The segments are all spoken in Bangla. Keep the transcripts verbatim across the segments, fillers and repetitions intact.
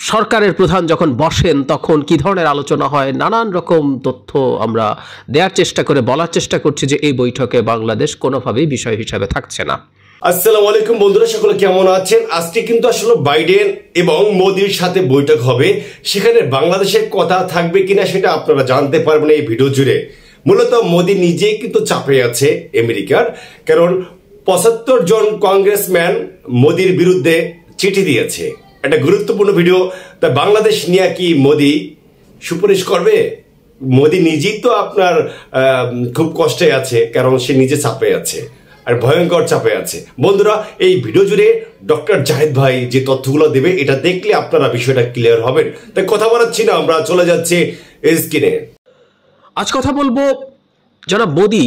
সরকারের প্রধান যখন বসেন তখন কি ধরনের আলোচনা হয়, নানান রকম তথ্য আমরা দেওয়ার চেষ্টা করে বলার চেষ্টা করছি যে এই বৈঠকে বাংলাদেশ কোনোভাবেই বিষয় হিসাবে থাকছে না। আসসালামু আলাইকুম বন্ধুরা, সকলে কেমন আছেন? আজকে কিন্তু আসলে বাইডেন এবং মোদির সাথে বৈঠক হবে, সেখানে বাংলাদেশের কথা থাকবে কিনা সেটা আপনারা জানতে পারবেন এই ভিডিও জুড়ে। মূলত মোদি নিজেই কিন্তু চাপে আছে আমেরিকার, কারণ পঁচাত্তর জন কংগ্রেসম্যান মোদির বিরুদ্ধে চিঠি দিয়েছে। একটা গুরুত্বপূর্ণ ভিডিও। তা বাংলাদেশ নিয়ে কি মোদি সুপারিশ করবে? মোদি নিজেই তো আপনার খুব কষ্টে আছে, কারণ সে নিজে চাপে আছে আর ভয়ঙ্কর চাপে আছে। বন্ধুরা, এই ভিডিও জুড়ে ডক্টর জাহিদ ভাই যে তথ্যগুলো দেবে এটা দেখলে আপনারা বিষয়টা ক্লিয়ার হবেন। তাই কথা বলাচ্ছি না, আমরা চলে যাচ্ছি স্ক্রিনে। আজ কথা বলবো, জনাব মোদি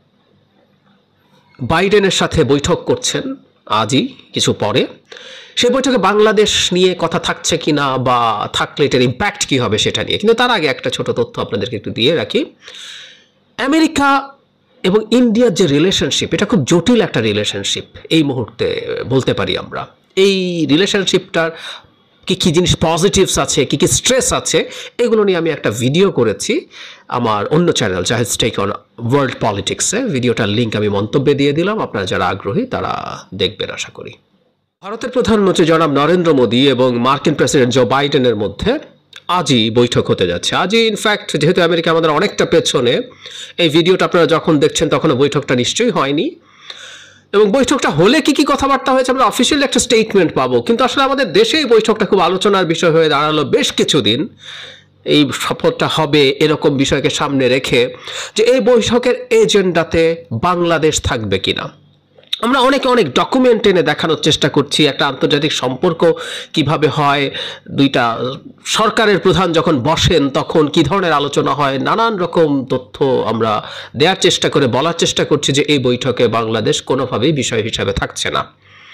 বাইডেনের সাথে বৈঠক করছেন আজই কিছু পরে। সেই বৈঠকে বাংলাদেশ নিয়ে কথা থাকছে কিনা বা থাকলে এটার ইম্প্যাক্ট কি হবে সেটা নিয়ে। কিন্তু তার আগে একটা ছোট তথ্য আপনাদেরকে একটু দিয়ে রাখি। আমেরিকা এবং ইন্ডিয়ার যে রিলেশনশিপ, এটা খুব জটিল একটা রিলেশনশিপ এই মুহূর্তে বলতে পারি আমরা। এই রিলেশনশিপটার কী কী জিনিস পজিটিভস আছে, কী কী স্ট্রেস আছে, এগুলো নিয়ে আমি একটা ভিডিও করেছি আমার অন্য channel Zahid tech on world পলিটিক্সে। ভিডিওটার লিঙ্ক আমি মন্তব্যে দিয়ে দিলাম, আপনারা যারা আগ্রহী তারা দেখবেন আশা করি। ভারতের প্রধানমন্ত্রী জনাব নরেন্দ্র মোদী এবং মার্কিন প্রেসিডেন্ট জো বাইডেনের মধ্যে আজই বৈঠক হতে যাচ্ছে। আজই ইনফ্যাক্ট, যেহেতু আমেরিকা আমাদের অনেকটা পেছনে, এই ভিডিওটা আপনারা যখন দেখছেন তখনও বৈঠকটা নিশ্চয়ই হয়নি। এবং বৈঠকটা হলে কি কি কথাবার্তা হয়েছে আমরা অফিসিয়ালি একটা স্টেটমেন্ট পাবো, কিন্তু আসলে আমাদের দেশে এই বৈঠকটা খুব আলোচনার বিষয় হয়ে দাঁড়ালো বেশ কিছুদিন। এই সফরটা হবে এরকম বিষয়কে সামনে রেখে যে এই বৈঠকের এজেন্ডাতে বাংলাদেশ থাকবে কিনা। আমরা অনেকে অনেক ডকুমেন্ট এনে দেখানোর চেষ্টা করছি একটা আন্তর্জাতিক সম্পর্ক কিভাবে হয়, দুইটা সরকারের প্রধান যখন বসেন তখন কি ধরনের আলোচনা হয়, নানান রকম তথ্য আমরা দেওয়ার চেষ্টা করে বলার চেষ্টা করছি যে এই বৈঠকে বাংলাদেশ কোনোভাবেই বিষয় হিসাবে থাকছে না।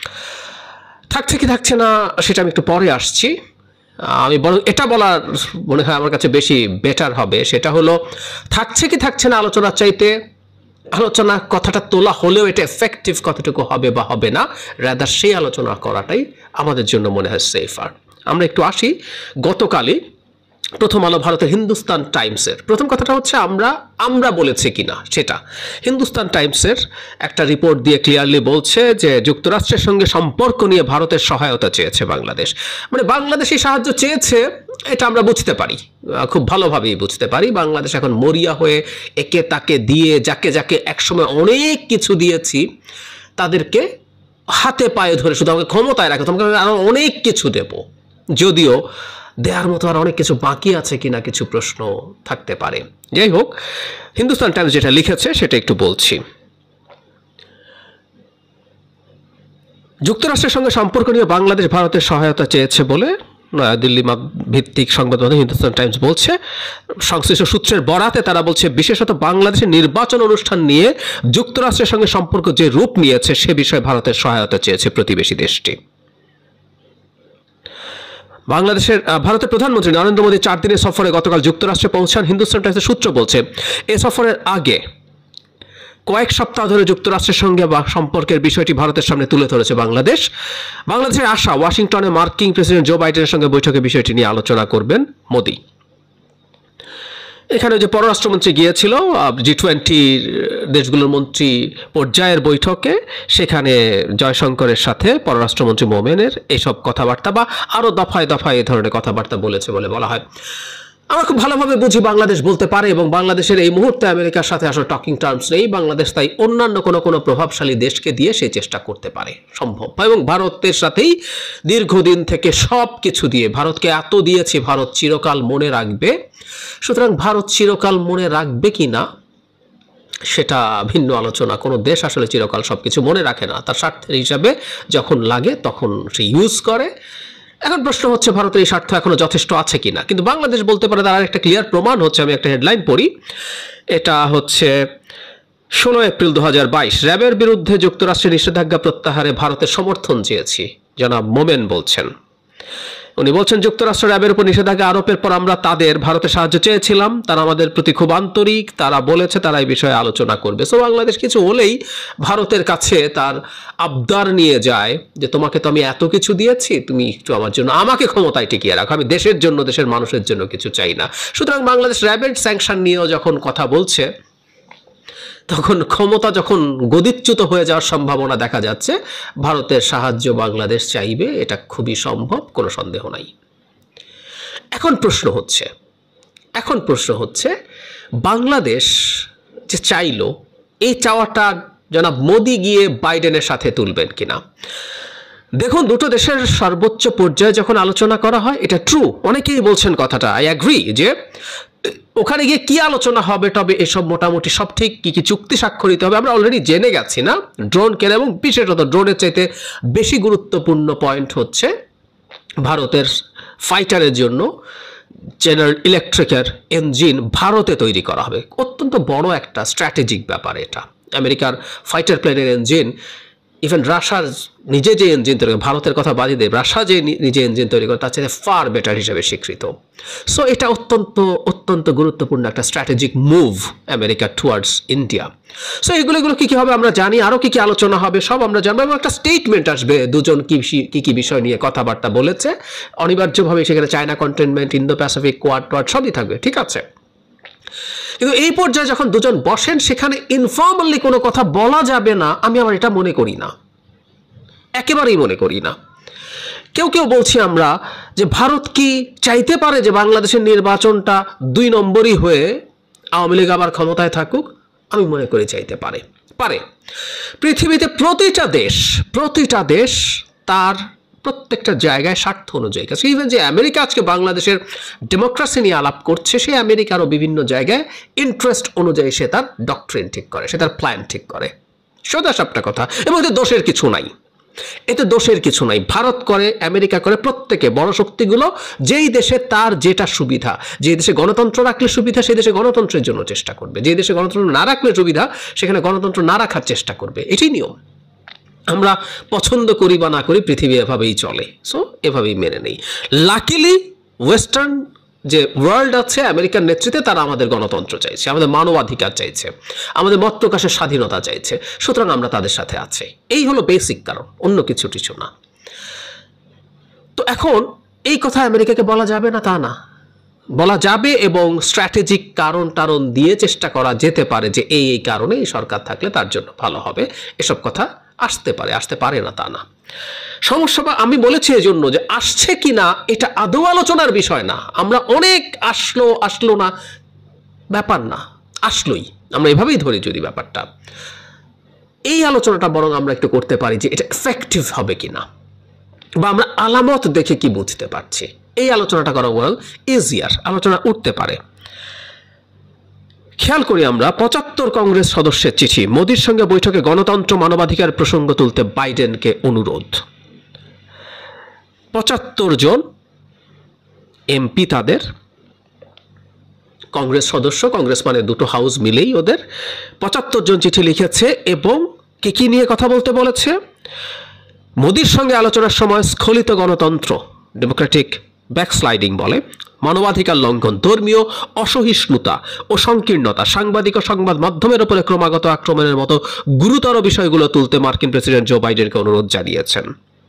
থাকছে কি থাকছে না সেটা আমি একটু পরে আসছি। আমি বরং এটা বলার মনে হয় আমার কাছে বেশি বেটার হবে, সেটা হলো থাকছে কি থাকছে না আলোচনার চাইতে আলোচনা কথাটা তোলা হলেও এটা এফেক্টিভ কতটুকু হবে বা হবে না, রাদার সেই আলোচনা করাটাই আমাদের জন্য মনে হয় সেফার। আমরা একটু আসি গতকালই প্রথম আলো ভারতের হিন্দুস্তান টাইমসের প্রথম কথাটা হচ্ছে আমরা আমরা বলেছি কিনা সেটা। হিন্দুস্তান টাইমসের একটা রিপোর্ট দিয়ে ক্লিয়ারলি বলছে যে যুক্তরাষ্ট্রের সঙ্গে সম্পর্ক নিয়ে ভারতের সহায়তা চেয়েছে বাংলাদেশ। মানে বাংলাদেশি সাহায্য চেয়েছে, এটা আমরা বুঝতে পারি, খুব ভালোভাবেই বুঝতে পারি। বাংলাদেশ এখন মরিয়া হয়ে একে তাকে দিয়ে, যাকে যাকে একসময় অনেক কিছু দিয়েছি তাদেরকে হাতে পায়ে ধরে শুধু আমাকে ক্ষমতায় রাখে, তোমাকে আরো অনেক কিছু দেব, যদিও দেওয়ার মতো আর অনেক কিছু বাকি আছে কিনা কিছু প্রশ্ন থাকতে পারে। যাই হোক, হিন্দুস্তান টাইমস যেটা লিখেছে সেটা একটু বলছি। যুক্তরাষ্ট্রের সঙ্গে সম্পর্ক নিয়ে বাংলাদেশ ভারতের সহায়তা চেয়েছে বলে নয়াদিল্লি ভিত্তিক সংবাদ মাধ্যম হিন্দুস্তান টাইমস বলছে। সংশ্লিষ্ট সূত্রের বরাতে তারা বলছে, বিশেষত বাংলাদেশের নির্বাচন অনুষ্ঠান নিয়ে যুক্তরাষ্ট্রের সঙ্গে সম্পর্ক যে রূপ নিয়েছে সে বিষয়ে ভারতের সহায়তা চেয়েছে প্রতিবেশী দেশটি। বাংলাদেশের ভারতের প্রধানমন্ত্রী নরেন্দ্র মোদী চার দিনের সফরে গতকাল যুক্তরাষ্ট্রে পৌঁছান। হিন্দুস্তান টাইমসের সূত্র বলছে, এ সফরের আগে কয়েক সপ্তাহ ধরে যুক্তরাষ্ট্রের সঙ্গে বা সম্পর্কের বিষয়টি ভারতের সামনে তুলে ধরেছে বাংলাদেশ। বাংলাদেশের আশা ওয়াশিংটনে মার্কিন প্রেসিডেন্ট জো বাইডেনের সঙ্গে বৈঠকে বিষয়টি নিয়ে আলোচনা করবেন মোদি। এখানে যে পররাষ্ট্রমন্ত্রী গিয়েছিল জি টোয়েন্টির দেশগুলোর মন্ত্রী পর্যায়ের বৈঠকে, সেখানে জয়শঙ্করের সাথে পররাষ্ট্রমন্ত্রী মোমেনের এইসব কথাবার্তা বা আরও দফায় দফায় এই ধরনের কথাবার্তা বলেছে বলে বলা হয়। আমরা খুব ভালোভাবে বুঝি বাংলাদেশ বলতে পারে, এবং বাংলাদেশের এই মুহূর্তে আমেরিকার সাথে আসলে টকিং টার্মস নেই। বাংলাদেশ তাই অন্যান্য কোনো কোনো প্রভাবশালী দেশকে দিয়ে সেই চেষ্টা করতে পারে, সম্ভব। এবং ভারতের সাথেই দীর্ঘদিন থেকে সব কিছু দিয়ে, ভারতকে এত দিয়েছে, ভারত চিরকাল মনে রাখবে। সুতরাং ভারত চিরকাল মনে রাখবে কি না সেটা ভিন্ন আলোচনা। কোনো দেশ আসলে চিরকাল সব কিছু মনে রাখে না, তার স্বার্থের হিসাবে যখন লাগে তখন সে ইউজ করে। এখন প্রশ্ন হচ্ছে ভারতের এই স্বার্থ এখনো যথেষ্ট আছে কিনা। কিন্তু বাংলাদেশ বলতে পারে তার একটা ক্লিয়ার প্রমাণ হচ্ছে, আমি একটা হেডলাইন পড়ি, এটা হচ্ছে ষোলো এপ্রিল দু হাজার বাইশ র্যাবের বিরুদ্ধে যুক্তরাষ্ট্রের নিষেধাজ্ঞা প্রত্যাহারে ভারতের সমর্থন চেয়েছি, জনাব মোমেন বলছেন। উনি বলছেন যুক্তরাষ্ট্র র্যাবের উপর নিষেধাজ্ঞা আরোপের পর আমরা তাদের ভারতের সাহায্য চেয়েছিলাম, তারা আমাদের প্রতি খুব আন্তরিক, তারা বলেছে তারা এই বিষয়ে আলোচনা করবে। সো বাংলাদেশ কিছু হলেই ভারতের কাছে তার আবদার নিয়ে যায় যে তোমাকে তো আমি এত কিছু দিয়েছি, তুমি একটু আমার জন্য আমাকে ক্ষমতায় টিকিয়ে রাখো, আমি দেশের জন্য দেশের মানুষের জন্য কিছু চাই না। সুতরাং বাংলাদেশ র্যাবের স্যাংশন নিয়েও যখন কথা বলছে তখন ক্ষমতা যখন গদিচ্যুত হয়ে যাওয়ার সম্ভাবনা দেখা যাচ্ছে, ভারতের সাহায্য বাংলাদেশ চাইবে, এটা খুবই সম্ভব, কোনো সন্দেহ নাই। এখন প্রশ্ন হচ্ছে এখন প্রশ্ন হচ্ছে বাংলাদেশ যে চাইলো, এই চাওয়াটা জনাব মোদি গিয়ে বাইডেনের সাথে তুলবেন কিনা। দেখুন, দুটো দেশের সর্বোচ্চ পর্যায়ে যখন আলোচনা করা হয়, এটা ট্রু, অনেকেই বলছেন কথাটা, আই অ্যাগ্রি, যে ওখানে গিয়ে কি আলোচনা হবে, তবে এসব মোটামুটি সব ঠিক, কি কি চুক্তি স্বাক্ষরিত হবে আমরা অলরেডি জেনে গেছি না, ড্রোন কেনা, এবং বিশেষত ড্রোনের চাইতে বেশি গুরুত্বপূর্ণ পয়েন্ট হচ্ছে ভারতের ফাইটারের জন্য জেনারেল ইলেকট্রিকের ইঞ্জিন ভারতে তৈরি করা হবে। অত্যন্ত বড় একটা স্ট্র্যাটেজিক ব্যাপার এটা। আমেরিকার ফাইটার প্লেনের ইঞ্জিন, ইভেন রাশিয়ার নিজে যে ইঞ্জিন তৈরি করে, ভারতের কথা বাদই দেয়, রাশিয়া যে নিজে ইঞ্জিন তৈরি করে তার চেয়ে ফার বেটার হিসেবে স্বীকৃত। সো এটা অত্যন্ত অত্যন্ত গুরুত্বপূর্ণ একটা strategic move America towards India. So এগুলো এগুলো কী কী হবে আমরা জানি, আরও কী কী আলোচনা হবে সব আমরা জানবো, এবং একটা স্টেটমেন্ট আসবে দুজন কী কী কী বিষয় নিয়ে কথাবার্তা বলেছে। অনিবার্যভাবে সেখানে China containment, Indo Pacific, Quad টোয়াড সবই থাকবে, ঠিক আছে। কিন্তু এই পর্যায়ে যখন দুজন বসেন, সেখানে ইনফর্মালি কোনো কথা বলা যাবে না, আমি আমার এটা মনে করি না, একেবারেই মনে করি না। কেউ কেউ বলছি আমরা যে ভারত কি চাইতে পারে যে বাংলাদেশের নির্বাচনটা দুই নম্বরই হয়ে আওয়ামী লীগ আবার ক্ষমতায় থাকুক? আমি মনে করি চাইতে পারে পারে পৃথিবীতে প্রতিটা দেশ প্রতিটা দেশ তার প্রত্যেকটা জায়গায় স্বার্থ অনুযায়ী কাছে। ইভেন যে আমেরিকা আজকে বাংলাদেশের ডেমোক্রেসি নিয়ে আলাপ করছে, সেই আমেরিকারও বিভিন্ন জায়গায় ইন্টারেস্ট অনুযায়ী সে তার ডক্ট্রিন ঠিক করে, সে তার প্ল্যান ঠিক করে, সোজা সাপটা কথা। এবং এতে দোষের কিছু নাই, এতে দোষের কিছু নাই। ভারত করে, আমেরিকা করে, প্রত্যেকে বড় শক্তিগুলো যেই দেশে তার যেটা সুবিধা, যে দেশে গণতন্ত্র রাখলে সুবিধা সেই দেশে গণতন্ত্রের জন্য চেষ্টা করবে, যে দেশে গণতন্ত্র না রাখলে সুবিধা সেখানে গণতন্ত্র না রাখার চেষ্টা করবে। এটাই নিয়ম। আমরা পছন্দ করি বা না করি, পৃথিবী এভাবেই চলে, সো এভাবেই মেনে নেই। লাকিলি ওয়েস্টার্ন যে ওয়ার্ল্ড আছে আমেরিকার নেতৃত্বে, তারা আমাদের গণতন্ত্র চাইছে, আমাদের মানবাধিকার চাইছে, আমাদের মত প্রকাশের স্বাধীনতা চাইছে, সুতরাং আমরা তাদের সাথে আছি। এই হলো বেসিক কারণ, অন্য কিছু কিছু না। তো এখন এই কথা আমেরিকাকে বলা যাবে না তা না, বলা যাবে, এবং স্ট্র্যাটেজিক কারণ টারণ দিয়ে চেষ্টা করা যেতে পারে যে এই এই কারণে এই সরকার থাকলে তার জন্য ভালো হবে, এসব কথা আসতে পারে, আসতে পারে না তা না। সমস্যা বা আমি বলেছি এই জন্য যে আসছে কি না এটা আদৌ আলোচনার বিষয় না। আমরা অনেক আসলো আসলো না ব্যাপার না, আসলোই, আমরা এভাবেই ধরি যদি ব্যাপারটা। এই আলোচনাটা বরং আমরা একটু করতে পারি যে এটা এফেক্টিভ হবে কিনা, বা আমরা আলামত দেখে কি বুঝতে পারছি, এই আলোচনাটা করা বরং ইজিয়ার, আলোচনা উঠতে পারে। খেয়াল করি আমরা পঁচাত্তর কংগ্রেস সদস্যের চিঠি, মোদির সঙ্গে বৈঠকে গণতন্ত্র মানবাধিকার প্রসঙ্গ তুলতে বাইডেনকে অনুরোধ। পঁচাত্তর জন এমপি, তাদের কংগ্রেস সদস্য, কংগ্রেস মানে দুটো হাউস মিলেই ওদের, পঁচাত্তর জন চিঠি লিখেছে এবং কি কি নিয়ে কথা বলতে বলেছে। মোদির সঙ্গে আলোচনার সময় স্খলিত গণতন্ত্র, ডেমোক্রেটিক ব্যাকস্লাইডিং বলে, মানবাধিকার লঙ্ঘন, ধর্মীয় অসহিষ্ণুতা ও সংকীর্ণতা, সাংবাদিক ও সংবাদ মাধ্যমের উপরে ক্রমাগত আক্রমণের মতো গুরুতর বিষয়গুলো তুলতে মার্কিন প্রেসিডেন্ট জো বাইডেনকে অনুরোধ জানিয়েছেন।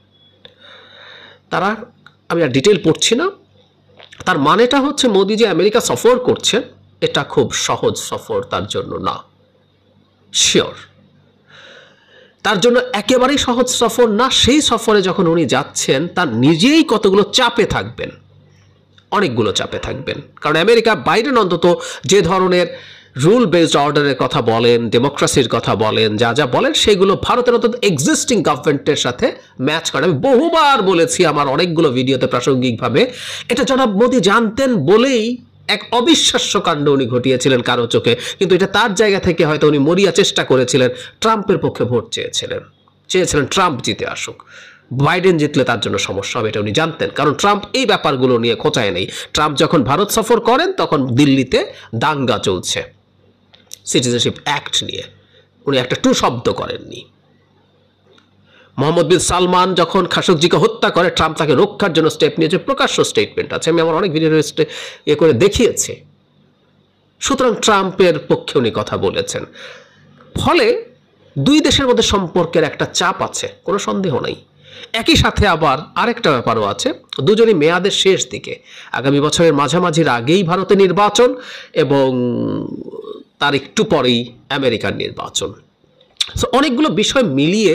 তারা, আমি আর ডিটেল পড়ছি না, তার মানেটা হচ্ছে মোদি যে আমেরিকা সফর করছেন এটা খুব সহজ সফর তার জন্য না, শিওর তার জন্য একেবারেই সহজ সফর না। সেই সফরে যখন উনি যাচ্ছেন তার নিজেই কতগুলো চাপে থাকবেন, অনেকগুলো চাপে থাকবেন। কারণ আমেরিকা, বাইডেন অন্তত যে ধরনের রুল বেসড অর্ডারের কথা বলেন, ডেমোক্রেসির কথা বলেন, যা যা বলেন সেগুলো ভারতের অন্তত এক্সিস্টিং গভর্নমেন্টের সাথে ম্যাচ করে। আমি বহুবার বলেছি আমার অনেকগুলো ভিডিওতে প্রাসঙ্গিকভাবে, এটা জনাব মোদি জানতেন বলেই এক অবিশ্বাস্য কাণ্ড উনি ঘটিয়েছিলেন কারো চোখে, কিন্তু এটা তার জায়গা থেকে হয়তো উনি মরিয়া চেষ্টা করেছিলেন, ট্রাম্পের পক্ষে ভোট চেয়েছিলেন, চেয়েছিলেন ট্রাম্প জিতে আসুক, বাইডেন জিতলে তার জন্য সমস্যা হবে, এটা উনি জানতেন। কারণ ট্রাম্প এই ব্যাপারগুলো নিয়ে খোঁচায় নেই। ট্রাম্প যখন ভারত সফর করেন তখন দিল্লিতে দাঙ্গা চলছে সিটিজেনশিপ অ্যাক্ট নিয়ে, উনি একটা টু শব্দ করেননি। মোহাম্মদ বিন সালমান যখন খাশোগিকে হত্যা করে ট্রাম্প তাকে রক্ষার জন্য স্টেপ নিয়েছে, প্রকাশ্য স্টেটমেন্ট আছে, আমি আমার অনেক ভিডিও ইয়ে করে দেখিয়েছি। সুতরাং ট্রাম্পের পক্ষে উনি কথা বলেছেন। ফলে দুই দেশের মধ্যে সম্পর্কের একটা চাপ আছে, কোনো সন্দেহ নাই। একই সাথে আবার আরেকটা ব্যাপারও আছে, দুজনই মেয়াদের শেষ দিকে, আগামী বছরের মাঝামাঝির আগেই ভারতে নির্বাচন এবং তার একটু পরেই আমেরিকার নির্বাচন। সো অনেকগুলো বিষয় মিলিয়ে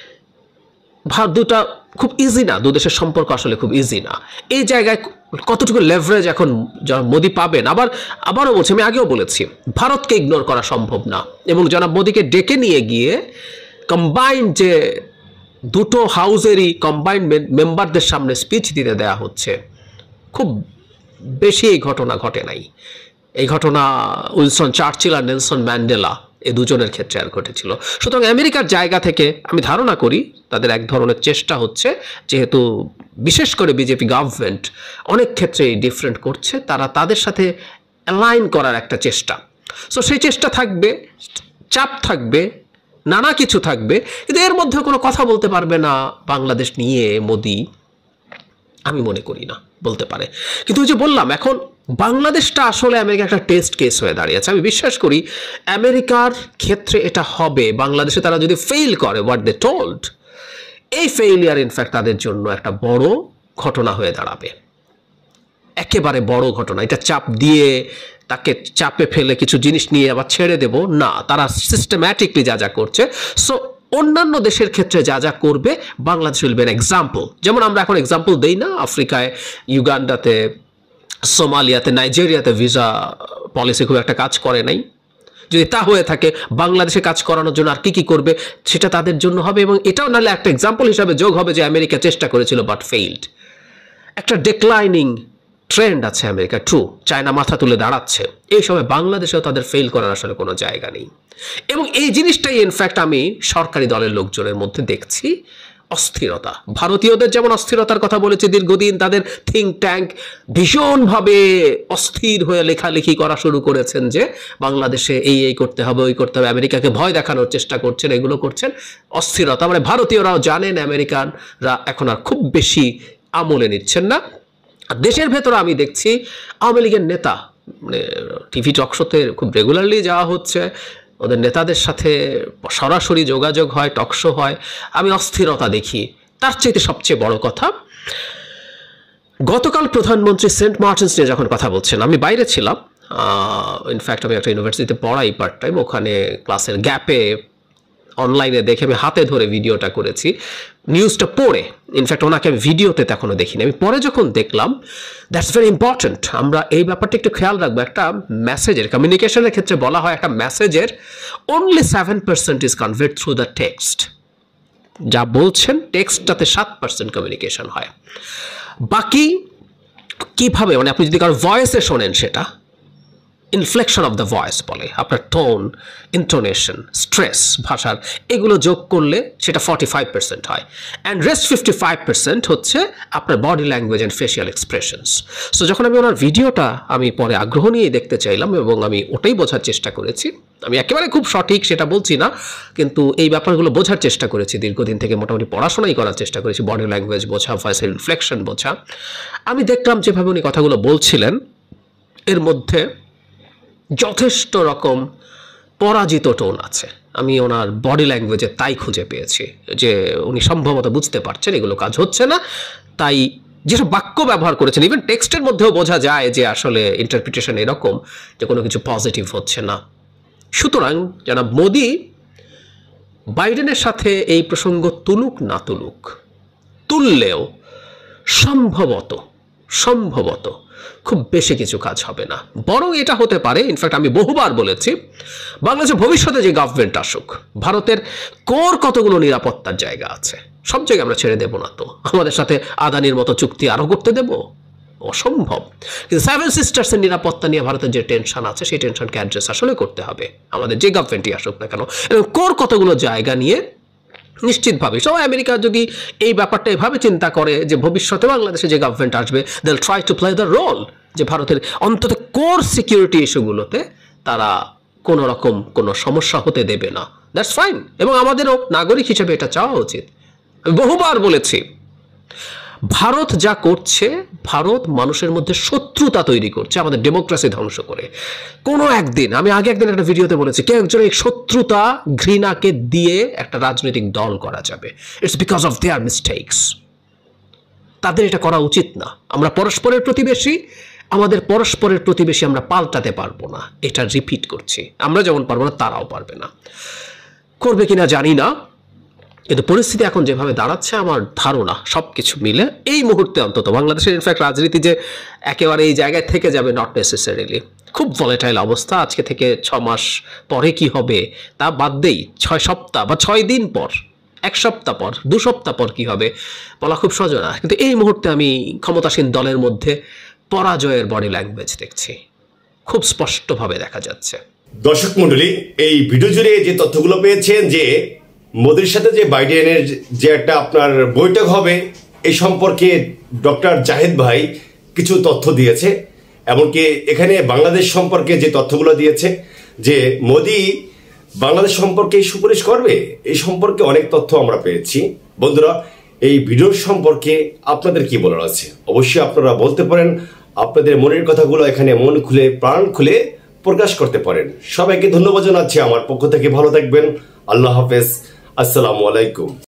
ভারত দুটা খুব ইজি না, দু দেশের সম্পর্ক আসলে খুব ইজি না। এই জায়গায় কতটুকু লেভারেজ এখন মোদি পাবেন, আবার আবারও বলছি, আমি আগেও বলেছি, ভারতকে ইগনোর করা সম্ভব না। এবং জনাব মোদিকে ডেকে নিয়ে গিয়ে কম্বাইন্ড যে দুটো হাউসেরই কম্বাইন্ড মেম্বারদের সামনে স্পিচ দিতে দেয়া হচ্ছে, খুব বেশি এই ঘটনা ঘটে নাই। এই ঘটনা উইলসন চার্চিল আর নেলসন ম্যান্ডেলা এই দুজনের ক্ষেত্রে আর ঘটেছিল। সুতরাং আমেরিকার জায়গা থেকে আমি ধারণা করি তাদের এক ধরনের চেষ্টা হচ্ছে, যেহেতু বিশেষ করে বিজেপি গভর্নমেন্ট অনেক ক্ষেত্রেই ডিফারেন্ট করছে, তারা তাদের সাথে অ্যালাইন করার একটা চেষ্টা। সো সেই চেষ্টা থাকবে, চাপ থাকবে, নানা কিছু থাকবে, কিন্তু এর মধ্যে কোনো কথা বলতে পারবে না বাংলাদেশ নিয়ে মোদি, আমি মনে করি না বলতে পারে। কিন্তু ওই যে বললাম, এখন বাংলাদেশটা আসলে আমেরিকা একটা টেস্ট কেস হয়ে দাঁড়িয়েছে। আমি বিশ্বাস করি আমেরিকার ক্ষেত্রে এটা হবে, বাংলাদেশে তারা যদি ফেইল করে হোয়াট দে টোল্ড, এই ফেইলিয়ার ইনফ্যাক্ট তাদের জন্য একটা বড় ঘটনা হয়ে দাঁড়াবে, একেবারে বড় ঘটনা। এটা চাপ দিয়ে তাকে চাপে ফেলে কিছু জিনিস নিয়ে আবার ছেড়ে দেব না, তারা সিস্টেম্যাটিকলি যা যা করছে। সো অন্যান্য দেশের ক্ষেত্রে যা যা করবে Bangladesh will be an example. যেমন আমরা এখন এক্সাম্পল দেই না, আফ্রিকায় ইউগান্ডাতে, সোমালিয়াতে, নাইজেরিয়াতে ভিসা পলিসি খুব একটা কাজ করে নাই। যদি তা হয়ে থাকে, বাংলাদেশে কাজ করানোর জন্য আর কি কি করবে সেটা তাদের জন্য হবে। এবং এটাও নাহলে একটা এক্সাম্পল হিসাবে যোগ হবে যে আমেরিকা চেষ্টা করেছিল বাট ফেইল্ড। একটা ডিক্লাইনিং ট্রেন্ড আছে আমেরিকা, ট্রু, চায়না মাথা তুলে দাঁড়াচ্ছে, এই সময় বাংলাদেশেও তাদের ফেল করার আসলে কোনো জায়গা নেই। এবং এই জিনিসটাই ইনফ্যাক্ট আমি সরকারি দলের লোকজনের মধ্যে দেখছি, অস্থিরতা। ভারতীয়দের যেমন অস্থিরতার কথা বলেছে দীর্ঘদিন, তাদের থিঙ্ক ট্যাঙ্ক ভীষণভাবে অস্থির হয়ে লেখালেখি করা শুরু করেছেন যে বাংলাদেশে এই এই করতে হবে, ওই করতে হবে, আমেরিকাকে ভয় দেখানোর চেষ্টা করছেন, এগুলো করছেন। অস্থিরতা মানে ভারতীয়রাও জানেন আমেরিকানরা এখন আর খুব বেশি আমলে নিচ্ছেন না। দেশের ভেতরে আমি দেখছি আওয়ামী লীগের নেতা, মানে টিভি টকশোতে খুব রেগুলারলি যাওয়া হচ্ছে, ওদের নেতাদের সাথে সরাসরি যোগাযোগ হয়, টকশো হয়, আমি অস্থিরতা দেখি। তার চাইতে সবচেয়ে বড় কথা, গতকাল প্রধানমন্ত্রী সেন্ট মার্টিনস নিয়ে যখন কথা বলছেন, আমি বাইরে ছিলাম, ইনফ্যাক্ট আমি একটা ইউনিভার্সিটিতে পড়াই পার্ট টাইম, ওখানে ক্লাসের গ্যাপে অনলাইনে দেখে আমি হাতে ধরে ভিডিওটা করেছি, নিউজটা পড়ে। ইনফ্যাক্ট ওনাকে আমি ভিডিওতে তখনও দেখিনি, আমি পরে যখন দেখলাম, দ্যাটস ভেরি ইম্পর্টেন্ট। আমরা এই ব্যাপারটা একটু খেয়াল রাখবো। একটা মেসেজের, কমিউনিকেশনের ক্ষেত্রে বলা হয় একটা মেসেজের only seven percent is conveyed through the text. যা বলছেন টেক্সটটাতে সাত পার্সেন্ট কমিউনিকেশন হয়, বাকি কিভাবে, মানে আপনি যদি কারো ভয়েসে শোনেন, সেটা ইনফ্লেকশন অফ দ্য ভয়েস বলে, আপনার টোন, ইন্টোনেশন, স্ট্রেস, ভাষার, এগুলো যোগ করলে সেটা ফর্টি ফাইভ পার্সেন্ট হয়। And rest fifty five percent হচ্ছে আপনার body language and facial expressions. So যখন আমি ওনার ভিডিওটা আমি পরে আগ্রহ নিয়েই দেখতে চাইলাম এবং আমি ওটাই বোঝার চেষ্টা করেছি, আমি একেবারে খুব সঠিক সেটা বলছি না, কিন্তু এই ব্যাপারগুলো বোঝার চেষ্টা করেছি, দীর্ঘদিন থেকে মোটামুটি পড়াশোনাই করার চেষ্টা করেছি, বডি ল্যাঙ্গুয়েজ বোঝা, ভয়েসের ইনফ্লেকশন বোঝা। আমি দেখলাম যেভাবে উনি কথাগুলো বলছিলেন, এর মধ্যে যথেষ্ট রকম পরাজিত টোন আছে। আমি ওনার বডি ল্যাঙ্গুয়েজে তাই খুঁজে পেয়েছি যে উনি সম্ভবত বুঝতে পারছেন এগুলো কাজ হচ্ছে না, তাই যেসব বাক্য ব্যবহার করেছেন, ইভেন টেক্সটের মধ্যেও বোঝা যায় যে আসলে ইন্টারপ্রিটেশন এরকম যে কোনো কিছু পজিটিভ হচ্ছে না। সুতরাং জনাব মোদি বাইডেনের সাথে এই প্রসঙ্গ তুলুক না তুলুক, তুললেও সম্ভবত সম্ভবত খুব বেশি কিছু কাজ হবে না, বরং এটা হতে পারে, ইনফ্যাক্ট আমি বহুবার বলেছি, বাংলাদেশের ভবিষ্যতে যে গভর্নমেন্ট আসুক, ভারতের কোর কতগুলো নিরাপত্তার জায়গা আছে, সব জায়গায় আমরা ছেড়ে দেব না। তো আমাদের সাথে আদানির মতো চুক্তি আরও করতে দেব? অসম্ভব। কিন্তু সেভেন সিস্টার্সের নিরাপত্তা নিয়ে ভারতের যে টেনশন আছে, সেই টেনশনকে অ্যাড্রেস আসলে করতে হবে আমাদের যে গভর্নমেন্টই আসুক না কেন। এবং কোর কতগুলো জায়গা নিয়ে নিশ্চিতভাবে সবাই, আমেরিকা যদি এই ব্যাপারটা এভাবে চিন্তা করে যে ভবিষ্যতে বাংলাদেশে যে গভর্নমেন্ট আসবে, they will try to play the role, যে ভারতের অন্তত কোর সিকিউরিটি ইস্যুগুলোতে তারা কোনো রকম কোনো সমস্যা হতে দেবে না। দ্যাটস ফাইন, এবং আমাদেরও নাগরিক হিসেবে এটা চাওয়া উচিত। আমি বহুবার বলেছি, ভারত যা করছে, ভারত মানুষের মধ্যে শত্রুতা তৈরি করছে, আমাদের ডেমোক্রেসি ধ্বংস করে। কোনো একদিন, আমি আগে একদিন একটা ভিডিওতে বলেছি, কেউ একজন এই শত্রুতা, ঘৃণাকে দিয়ে একটা রাজনৈতিক দল করা যাবে। It's because of their mistakes. তাদের এটা করা উচিত না। আমরা পরস্পরের প্রতিবেশী, আমাদের পরস্পরের প্রতিবেশী আমরা পাল্টাতে পারবো না। এটা রিপিট করছি, আমরা যেমন পারবো না তারাও পারবে না। করবে কিনা জানি না, কিন্তু পরিস্থিতি এখন যেভাবে দাঁড়াচ্ছে, আমার ধারণা সব কিছু মিলে এই মুহূর্তে অন্তত বাংলাদেশের ইনফ্যাক্ট রাজনীতি যে একেবারে এই জায়গায় থেকে যাবে, নট নেসেসারিলি। খুব ভলেটাইল অবস্থা। আজকে থেকে ছ মাস পরে কি হবে তা বাদ দেই, ছয় সপ্তাহ বা ছয় দিন পর, এক সপ্তাহ পর, দু সপ্তাহ পর কি হবে বলা খুব সহজ না। কিন্তু এই মুহূর্তে আমি ক্ষমতাসীন দলের মধ্যে পরাজয়ের বডি ল্যাঙ্গুয়েজ দেখছি, খুব স্পষ্টভাবে দেখা যাচ্ছে। দর্শক মন্ডলী, এই ভিডিও জুড়ে যে তথ্যগুলো পেয়েছেন যে মোদির সাথে যে বাইডেনের যে একটা আপনার বৈঠক হবে, এই সম্পর্কে ডক্টর জাহিদ ভাই কিছু তথ্য দিয়েছে। এমনকি এখানে বাংলাদেশ সম্পর্কে যে তথ্যগুলো দিয়েছে, যে মোদি বাংলাদেশ সম্পর্কে সুপারিশ করবে, এই সম্পর্কে অনেক তথ্য আমরা পেয়েছি। বন্ধুরা, এই ভিডিওর সম্পর্কে আপনাদের কি বলার আছে অবশ্যই আপনারা বলতে পারেন। আপনাদের মনের কথাগুলো এখানে মন খুলে, প্রাণ খুলে প্রকাশ করতে পারেন। সবাইকে ধন্যবাদ জানাচ্ছি আমার পক্ষ থেকে। ভালো থাকবেন। আল্লাহ হাফেজ। আসসালামু আলাইকুম।